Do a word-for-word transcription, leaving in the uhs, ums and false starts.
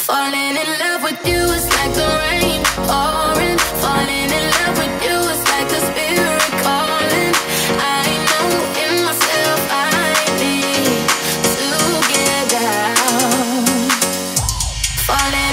Falling in love with you is like the rain pouring. Falling in love with you is like the spirit calling. I know in myself I need to get down. Falling